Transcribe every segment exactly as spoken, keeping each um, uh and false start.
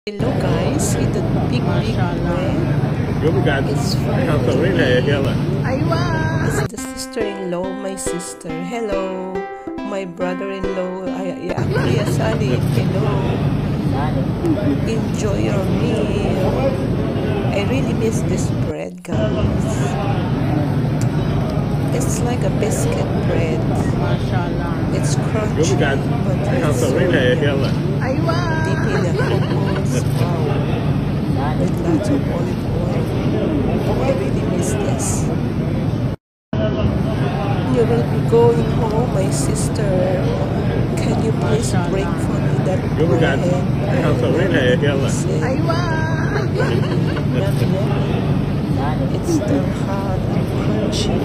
Hello guys, ito big big bread. It's from It's the sister-in-law, my sister. Hello, my brother-in-law. Ay, ay, Sally. Hello. Enjoy your meal. I really miss this bread, guys. It's like a biscuit bread. It's crunchy, but it's so yummy. Deep in the hummus, wow, with lots of olive oil. I really miss this. You will be going home, my sister. Can you please break for me that bread? Yummy, yummy. It's still hot and crunchy.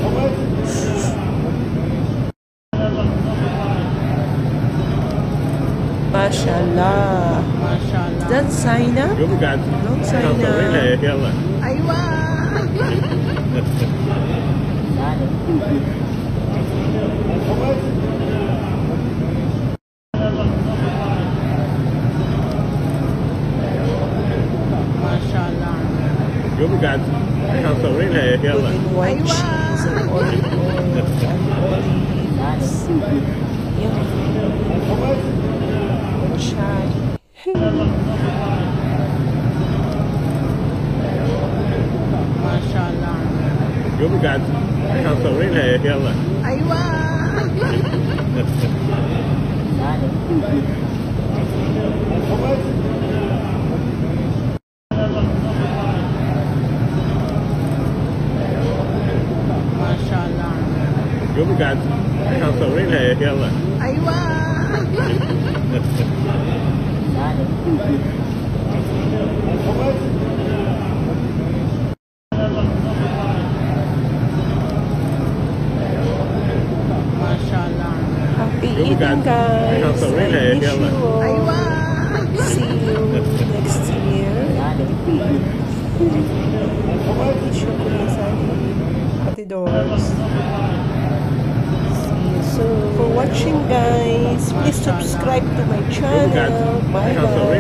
Mashallah. Mashallah. That's Saina? No, Saina. Aywa. Mashallah. Putting white cheese and olive oil and olives. Yummy. Chai. Mashallah. Aywa. Mashallah. Aywa. Happy eating, guys. I miss you all. See you next year in the Philippines. I miss you, Kuya Sally. Ate Doors. See you soon. For watching, guys. Please subscribe to my channel. Bye bye.